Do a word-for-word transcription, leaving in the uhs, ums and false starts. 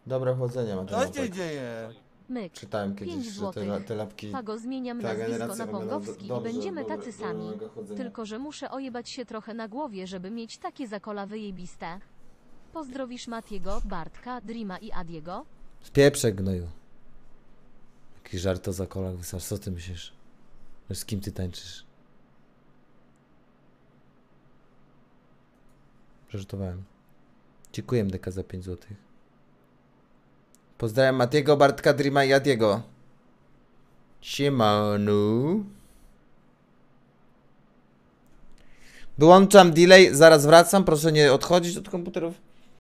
Dobre chodzenia ma ten Co się łapek. dzieje? Myk. Czytałem kiedyś, pięć że te, złotych. te lapki... Pago, zmieniam ta nazwisko generacja na ma Pongowski dobrze- i będziemy dobre- tacy dobre- sami. dobrego chodzenia. Tylko, że muszę ojebać się trochę na głowie, żeby mieć takie zakola wyjebiste. Pozdrowisz Matiego, Bartka, Dreama i Adiego? Spieprzek gnoju. Jaki żart o zakolach wystarczy. Co ty myślisz? Z kim ty tańczysz? Żartowałem. Dziękuję M D K za pięć złotych. Pozdrawiam Matiego, Bartka, Dreama i Adiego. Siemanu. Wyłączam delay, zaraz wracam, proszę nie odchodzić od komputerów.